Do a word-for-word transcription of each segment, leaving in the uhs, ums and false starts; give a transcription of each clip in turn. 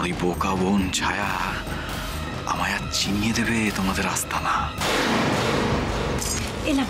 ওই বোকা বোন ছায়া আমায় আর চিনিয়ে দেবে তোমাদের আস্তানা। এলাম।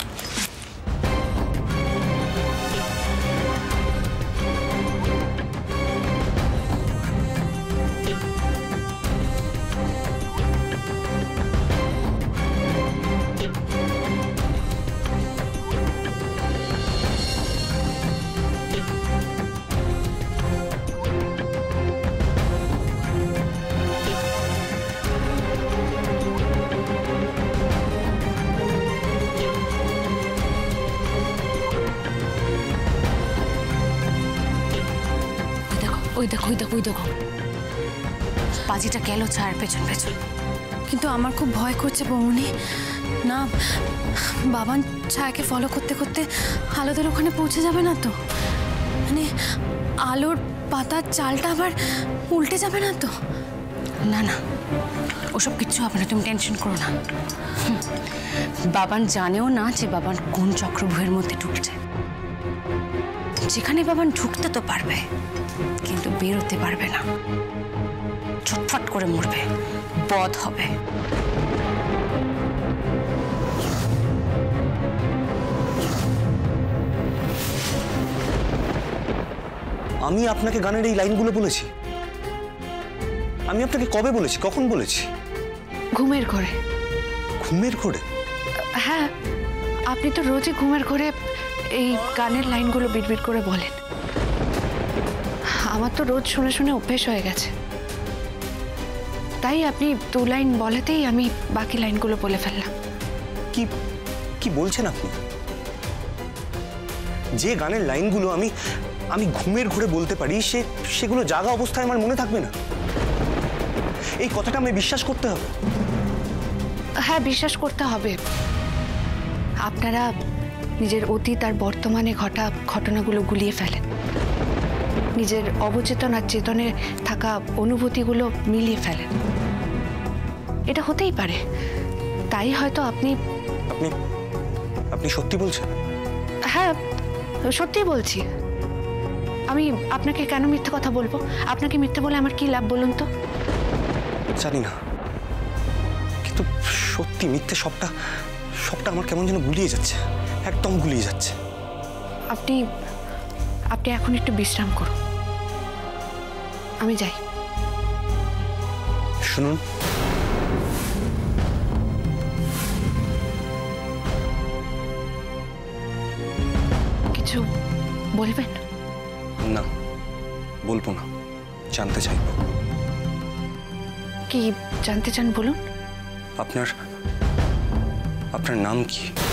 ওই দেখো ওই দেখো ওই দেখো বাজিটা গেল ছায়ার পেছন পেছন। কিন্তু আমার খুব ভয় করছে বৌমনি। না, বাবান ছায়াকে ফলো করতে করতে আলোদের ওখানে পৌঁছে যাবে না তো? মানে আলোর পাতার চালটা আবার উল্টে যাবে না তো? না না, ওসব কিচ্ছু হবে না, তুমি টেনশন করো না। বাবান জানেও না যে বাবান কোন চক্রভূহের মধ্যে ঢুকছে। যেখানে বাবান ঢুকতে তো পারবে কিন্তু বেরোতে পারবে না, ছটফট করে মরবে, বধ হবে। আমি আপনাকে গানের এই লাইনগুলো বলেছি? আমি আপনাকে কবে বলেছি, কখন বলেছি? ঘুমের ঘরে। ঘুমের ঘরে? হ্যাঁ, আপনি তো রোজই ঘুমের ঘরে এই গানের লাইনগুলো বিড়বিড় করে বলেন। আমার তো রোজ শুনে শুনে অভ্যেস হয়ে গেছে, তাই আপনি দু লাইন বলাতেই আমি বাকি লাইনগুলো বলে ফেললাম। কি কি বলছেন আপনি? যে গানের লাইনগুলো আমি আমি ঘুমের ঘরে বলতে পারি, সে সেগুলো জাগা অবস্থায় আমার মনে থাকবে না? এই কথাটা আমি বিশ্বাস করতে হবে? হ্যাঁ, বিশ্বাস করতে হবে। আপনারা নিজের অতীত আর বর্তমানে ঘটা ঘটনাগুলো গুলিয়ে ফেলেন, নিজের অবচেতন আর চেতনে থাকা অনুভূতিগুলো মিলিয়ে ফেলেন। এটা হতেই পারে, তাই হয়তো আপনি আপনি আপনি সত্যি বলছেন? হ্যাঁ, সত্যি বলছি। আমি আপনাকে কেন মিথ্যে কথা বলবো? আপনাকে মিথ্যে বলে আমার কি লাভ বলুন তো? জানি না, কিন্তু সত্যি মিথ্যে সবটা সবটা আমার কেমন যেন গুলিয়ে যাচ্ছে, একদম গুলিয়ে যাচ্ছে। আপনি আপনি এখন একটু বিশ্রাম করুন, আমি যাই। শুনুন, কিছু বলবেন? না, বলবো না, জানতে চাইব। কি জানতে চান বলুন? আপনার আপনার নাম কি?